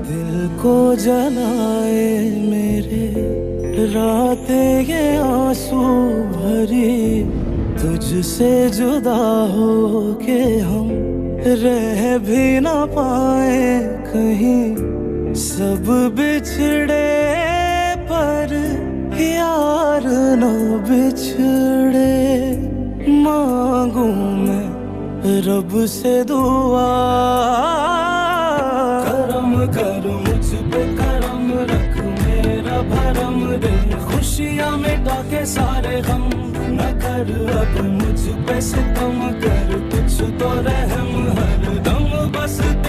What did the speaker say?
दिल को जलाए मेरे रातें ये आंसू भरी, तुझसे जुदा हो के हम रह भी ना पाए कहीं। सब बिछड़े पर यार न बिछड़े, मांगू मैं रब से दुआ। करम कर मुझ पे करम रख, मेरा भरम दे, खुशियाँ मिटा के सारे गम न कर। अब मुझ पे सितम कर, कुछ तो रहम हर दम बस